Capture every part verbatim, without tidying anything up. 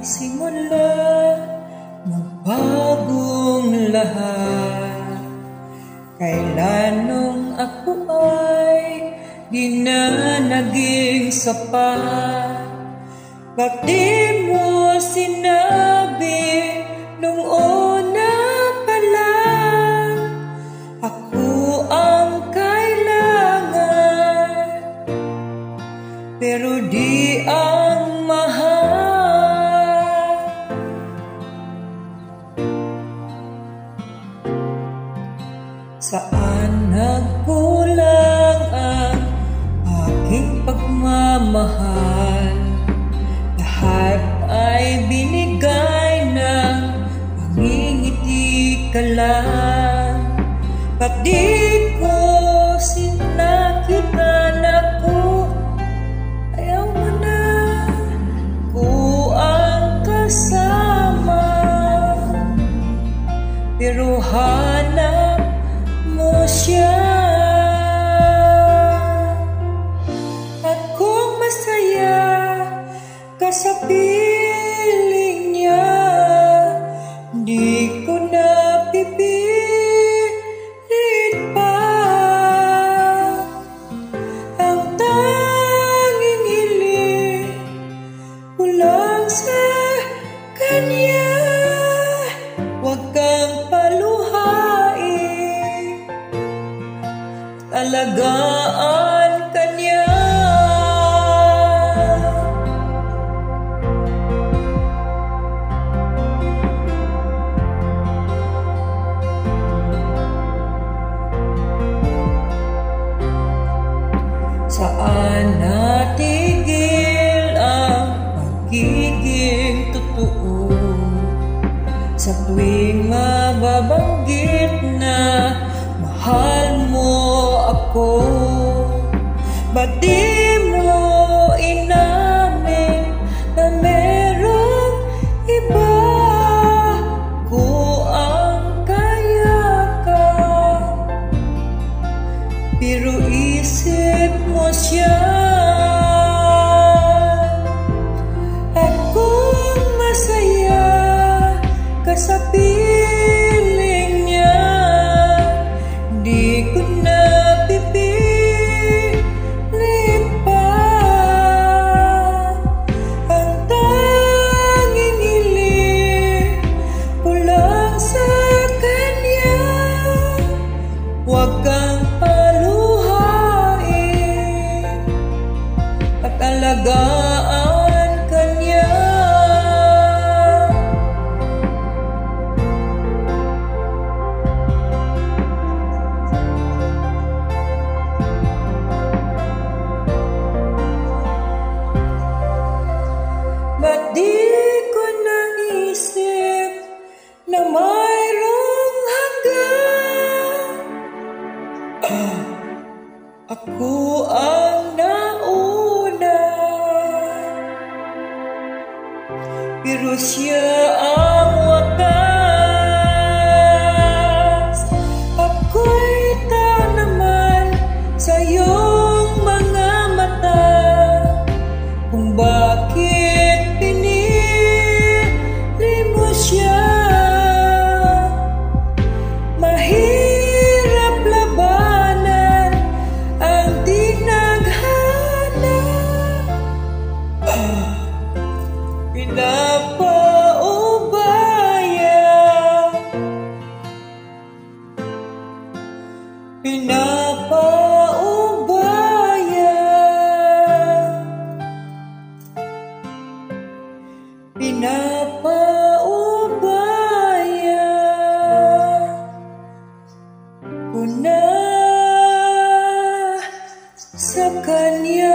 nagsimula, magbagong lahat. Kailan nung ako ay di na naging sapat, bakit di mo sinabi nung una pa lang ako ang kailangan, pero di ang mahal. Saan nagkulang ang aking pagmamahal? Lahat ay binigay ng pangingiti ka lang. Ba't di ko sinakitan ako? Ayaw mo na ko ang kasama, pero hanap mo siya. At kung masaya ka sa piling niya, di ko na pipilit pa. Ang tanging hiling ko lang sa kanya, huwag kang paluhain, alagaan ka niya. Saan natigil ang pagiging totoo? Sa tuwing mababanggit na mahal mo ako, ba't di mo inamin na merong iba? Ko ang kayakap, pero isip mo siya. At kung masaya ka sa piling niya, di ko na pipilit pa. Ang tanging hiling ko lang sa kanya, huwag kang paluhain at alagaan ka niya. Ba't di ko naisip na mayroong hanggan? Ah, ako ang nauna, pero siya ang wakas. Ako'y tanaman sa iyong mga mata, kung bakit pinili mo siya. Mahirap labanan ang tinaghana. Ah, pinapaubaya, pinapaubaya, pinapaubaya ko na sa kanya.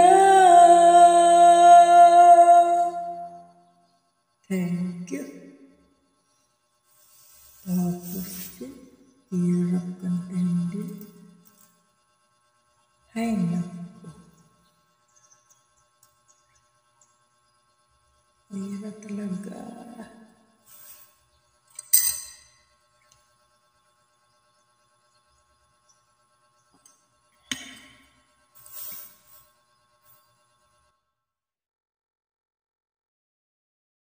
Thank you. Tapos din, hirap kang tendin. Ay, naku.